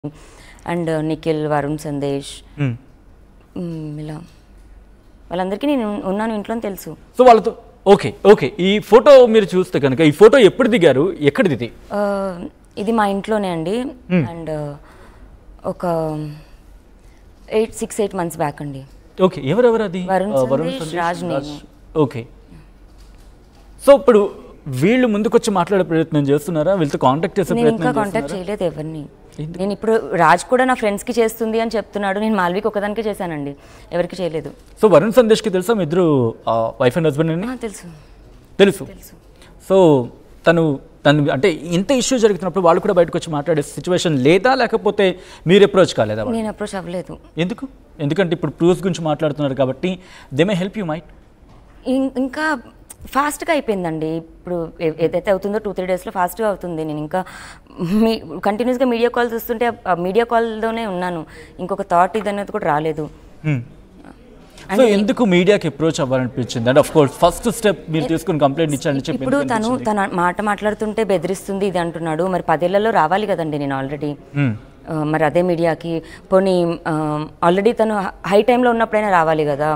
And Nikhil, Varun Sandesh, ఇలా వాళ్ళందరికీ నేను ఉన్నాను ఇంట్లో తెలుసు. సో వాళ్ళతో ఓకే ఓకే. ఈ ఫోటో మీరు చూస్తే కనుక ఈ ఫోటో ఎప్పుడు దిగారు, ఎక్కడిది ఇది? ఇది మా ఇంట్లోనే అండి. అండ్ ఒక 6-8 months బ్యాక్ అండి. ఓకే. ఎవరెవరు అది? వరుణ్ సందేశ్, రాజ్, నేను. ఓకే. సో ఇప్పుడు వీళ్ళు ముందుకొచ్చి మాట్లాడే ప్రయత్నం చేస్తున్నారా? వీళ్ళతో కాంటాక్ట్ చేసే నేను ప్రయత్నం ఇంకా కాంటాక్ట్ చేయలేదు ఎవరిని. నేను ఇప్పుడు రాజ్ కూడా నా ఫ్రెండ్స్కి చేస్తుంది అని చెప్తున్నాడు. నేను మాల్వికి ఒకదానికే చేశానండి, ఎవరికి చేయలేదు. సో వరుణ్ సందేశ్కి తెలుసా మీ ఇద్దరు వైఫ్ అండ్ హస్బెండ్ అని? తెలుసు తెలుసు. సో తను అంటే ఇంత ఇష్యూ జరుగుతున్నప్పుడు వాళ్ళు కూడా బయటకు వచ్చి మాట్లాడే సిచ్యువేషన్ లేదా, లేకపోతే మీరు అప్రోచ్ కాలేదా? నేను అప్రోచ్ అవ్వలేదు. ఎందుకు? ఎందుకంటే ఇప్పుడు ప్రూఫ్స్ గురించి మాట్లాడుతున్నారు కాబట్టి they may help you might. ఇంకా ఫాస్ట్గా అయిపోయిందండి. ఇప్పుడు ఏదైతే అవుతుందో 2-3 daysలో ఫాస్ట్గా అవుతుంది. నేను ఇంకా కంటిన్యూస్గా మీడియా కాల్ చూస్తుంటే మీడియా కాల్లోనే ఉన్నాను. ఇంకొక థాట్ ఇది అనేది కూడా రాలేదు. సో ఎందుకు మీడియాకి అప్రోచ్ అవ్వాలనిపించింది? అంటే ఆఫ్ కోర్స్ ఫస్ట్ స్టెప్ మీరు తీసుకుని కంప్లైంట్ ఇచ్చారని చెప్పి ఇప్పుడు తన మాట్లాడుతుంటే బెదిరిస్తుంది ఇది అంటున్నాడు. మరి 10 ఏళ్లలో రావాలి కదండి నేను ఆల్రెడీ. మరి అదే మీడియాకి పోనీ ఆల్రెడీ తను హై టైంలో ఉన్నప్పుడైనా రావాలి కదా.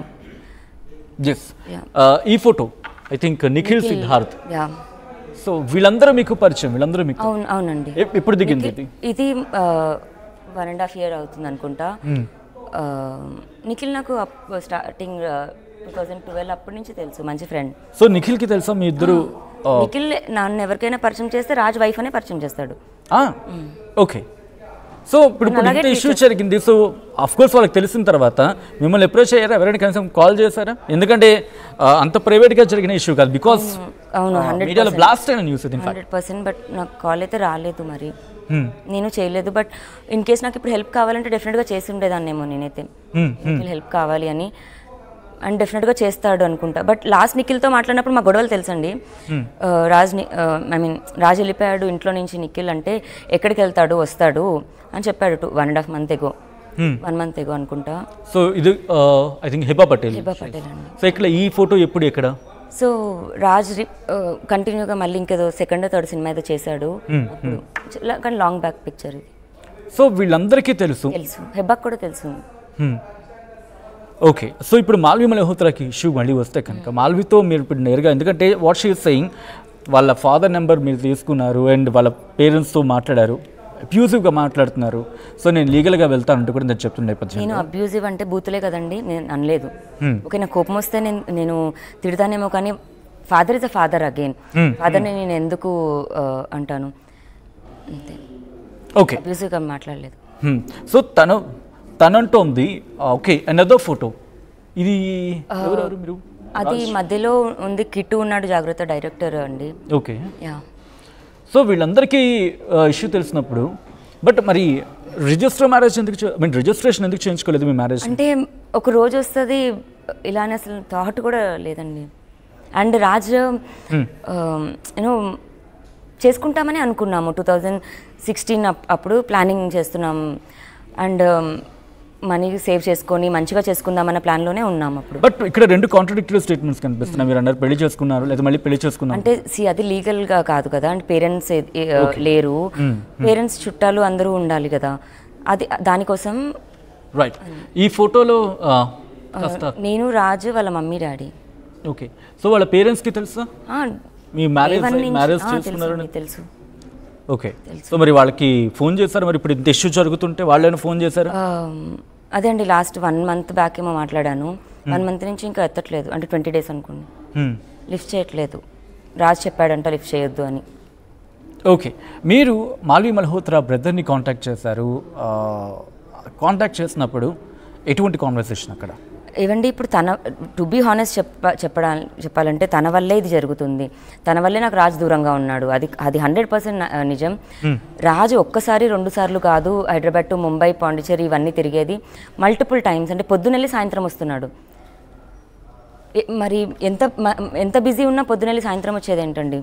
ఈ photo I think Nikhil, Siddharth. So వీళ్ళందరూ మీకు పరిచయం? వీళ్ళందరూ మీకు? అవునండి. ఎప్పుడు దిగింది ఇది? 1.5 year అవుతుంది అనుకుంటా. నిఖిల్ నాకు స్టార్టింగ్ 2012 అప్పటి నుంచి తెలుసు, మంచి ఫ్రెండ్. సో నిఖిల్కి తెలుసా మీ ఇద్దరు? నిఖిల్ నన్ను ఎవరికైనా పరిచయం చేస్తే రాజ్ వైఫ్ అనే పరిచయం చేస్తాడు. ఓకే. సో ఇప్పుడు ఇంత ఇష్యూ జరిగింది. సో అఫ్ కోర్స్ వాళ్ళకి తెలిసిన తర్వాత మిమ్మల్ని అప్రోచ్ అయ్యారా? ఎవరైనా కనీసం కాల్ చేశారా? ఎందుకంటే అంత ప్రైవేట్గా జరిగిన ఇష్యూ కాదు. బికాస్ అవును, మీడియాలో బ్లాస్ట్ అయిన న్యూస్ 100%. బట్ నాకు కాల్ అయితే రాలేదు, మరి నేను చేయలేదు. బట్ ఇన్ కేస్ నాకు ఇప్పుడు హెల్ప్ కావాలంటే డెఫినెట్గా చేసి ఉండేదాన్నేమో నేనైతే. నిఖిల్ హెల్ప్ కావాలి అని అండ్ డెఫినెట్గా చేస్తాడు అనుకుంటా. బట్ లాస్ట్ నిఖిల్తో మాట్లాడినప్పుడు మా గొడవలు తెలుసండి. రాజ్ వెళ్ళిపోయాడు ఇంట్లో నుంచి. నిఖిల్ అంటే ఎక్కడికి వెళ్తాడు, వస్తాడు అని చెప్పాడు 1.5 month ago, 1 month ago అనుకుంటా. సో ఇది ఐ థింక్ హిబా పటేల్ అండి. సో ఇక్కడ ఈ ఫోటో ఎప్పుడు, ఎక్కడ? సో రాజ్ కంటిన్యూగా మళ్ళీ ఇంకేదో 2nd or 3rd సినిమా ఏదో చేశాడు అప్పుడు, కానీ లాంగ్ బ్యాక్ పిక్చర్ ఇది. సో వీళ్ళందరికీ తెలుసు, హెబ్బాకి కూడా తెలుసు. ఓకే. సో ఇప్పుడు మాల్వి మల్హోత్రాకి ఇష్యూ మళ్ళీ వస్తే కనుక మాల్వితో మీరు ఇప్పుడు నేరుగా, ఎందుకంటే వాట్ షీ ఈజ్ సెయింగ్, వాళ్ళ ఫాదర్ నెంబర్ మీరు తీసుకున్నారు అండ్ వాళ్ళ పేరెంట్స్తో మాట్లాడారు, అబ్యూజివ్గా మాట్లాడుతున్నారు. సో నేను లీగల్గా వెళ్తానంటూ కూడా నేను చెప్తున్న నేపథ్యం. నేను అబ్యూజివ్ అంటే బూతులే కదండి, నేను అనలేదు. ఓకే, నాకు కోపం వస్తే నేను తిడతానేమో, కానీ father is a father again. ఫాదర్ని నేను ఎందుకు అంటాను అంతే. ఓకే, అబ్యూజివ్గా మాట్లాడలేదు. సో తనంటోంది. ఓకే, అనదర్ ఫోటో ఇది ఎవరెవరు మీరు? అది మధ్యలో ఉంది, కిట్టు ఉన్నాడు, జాగ్రత్త డైరెక్టర్ అండి. ఓకే. సో వీళ్ళందరికీ ఇష్యూ తెలిసినప్పుడు బట్ మరి రిజిస్టర్ మ్యారేజ్ ఎందుకు, రిజిస్ట్రేషన్ ఎందుకు చేయించుకోలేదు మీ మ్యారేజ్? అంటే ఒక రోజు వస్తుంది ఇలానే, అసలు థాట్ కూడా లేదండి. అండ్ రాజ్ యూనో చేసుకుంటామని అనుకున్నాము 2016 అప్పుడు ప్లానింగ్ చేస్తున్నాం. అండ్ మనీ సేవ్ చేసుకొని మంచిగా చేసుకుందామన్న ప్లాన్లోనే ఉన్నాము అప్పుడు. బట్ ఇక్కడ 2 కాంట్రడిక్టరీ స్టేట్మెంట్స్ కనిపిస్తున్నాయి. మీరు అన్నారు పెళ్లి చేసుకున్నారు, లేదా మళ్ళీ పెళ్లి చేసుకున్నారు అంటే అది లీగల్గా కాదు కదా. అంటే పేరెంట్స్ లేరు, పేరెంట్స్ చుట్టాలు అందరూ ఉండాలి కదా, అది దానికోసం. రైట్. ఈ ఫోటోలో నేను, రాజు, వాళ్ళ మమ్మీ, డాడీ. ఓకే. సో వాళ్ళ పేరెంట్స్కి తెలుసా మీ మ్యారేజ్ చేసుకున్నారని? తెలుసు. ఓకే. సో మరి వాళ్ళకి ఫోన్ చేశారు? మరి ఇప్పుడు ఇంత ఇష్యూ జరుగుతుంటే వాళ్ళైనా ఫోన్ చేశారు? అదే అండి, లాస్ట్ 1 month బ్యాక్ ఏమో మాట్లాడాను. 1 month నుంచి ఇంకా ఎత్తట్లేదు. అంటే 20 days అనుకోండి, లిఫ్ట్ చేయట్లేదు. రాజ్ చెప్పాడంట లిఫ్ట్ చేయొద్దు అని. ఓకే. మీరు మాల్వి మల్హోత్రా బ్రదర్ని కాంటాక్ట్ చేశారు. కాంటాక్ట్ చేసినప్పుడు ఎటువంటి కాన్వర్సేషన్ అక్కడ? ఏవండి, ఇప్పుడు టు బీ హానెస్ట్ చెప్పాలంటే తన వల్లే ఇది జరుగుతుంది. తన వల్లే నాకు రాజు దూరంగా ఉన్నాడు. అది 100% నిజం. రాజు ఒక్కసారి 2 సార్లు కాదు, హైదరాబాద్ టు ముంబై, పాండిచేరి ఇవన్నీ తిరిగేది మల్టిపుల్ టైమ్స్. అంటే పొద్దునెళ్ళి సాయంత్రం వస్తున్నాడు. మరి ఎంత బిజీ ఉన్నా పొద్దునెళ్ళి సాయంత్రం వచ్చేది ఏంటండి?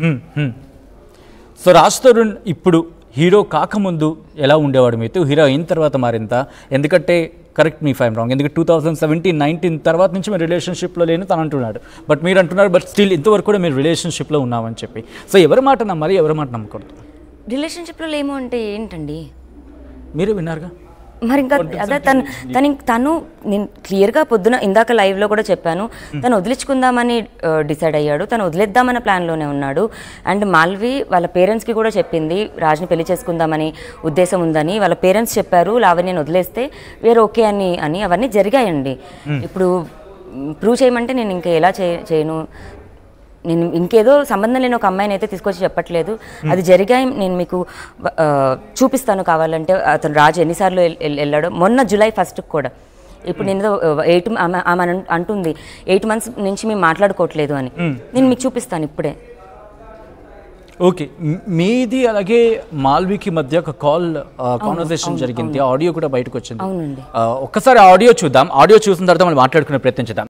సో రాజ్ తరుణ్ ఇప్పుడు హీరో కాకముందు ఎలా ఉండేవాడు మీతో, హీరో అయిన తర్వాత మారింత? ఎందుకంటే కరెక్ట్ మీ ఫైమ్ రాంగ్, ఎందుకంటే 2017-19 తర్వాత నుంచి మీరు రిలేషన్షిప్లో లేని తను అంటున్నాడు. బట్ మీరు అంటున్నారు బట్ స్టిల్ ఇంతవరకు కూడా మీరు రిలేషన్షిప్లో ఉన్నామని చెప్పి. సో ఎవరి మాట నమ్మాలి, ఎవరి మాట నమ్మకూడదు? రిలేషన్షిప్లో లేము అంటే ఏంటండి? మీరే విన్నారుగా. మరి ఇంకా అదే తను నేను క్లియర్గా పొద్దున ఇందాక లైవ్లో కూడా చెప్పాను, తను వదిలించుకుందామని డిసైడ్ అయ్యాడు, తను వదిలేద్దామన్న ప్లాన్లోనే ఉన్నాడు. అండ్ మాల్వి వాళ్ళ పేరెంట్స్కి కూడా చెప్పింది రాజ్ని పెళ్లి చేసుకుందామని ఉద్దేశం ఉందని. వాళ్ళ పేరెంట్స్ చెప్పారు లావణ్యని వదిలేస్తే వేరే ఓకే అని అవన్నీ జరిగాయండి. ఇప్పుడు ప్రూవ్ చేయమంటే నేను ఇంకా ఎలా చేయను, నేను ఇంకేదో సంబంధం లేని ఒక అమ్మాయిని అయితే తీసుకొచ్చి చెప్పట్లేదు, అది జరిగాయి. నేను మీకు చూపిస్తాను కావాలంటే అతను రాజు ఎన్నిసార్లు వెళ్ళాడో. మొన్న జూలై 1 కూడా ఇప్పుడు నేను 8 ఆమె అంటుంది 8 months నుంచి మేము మాట్లాడుకోవట్లేదు అని. నేను మీకు చూపిస్తాను ఇప్పుడే. ఓకే, మీది అలాగే మాల్వికి మధ్య ఒక కాన్వర్సేషన్ జరిగింది, ఆడియో కూడా బయటకు వచ్చింది. అవునండి. ఒక్కసారి ఆడియో చూద్దాం, ఆడియో చూసిన తర్వాత మనం మాట్లాడుకునే ప్రయత్నం చేద్దాం.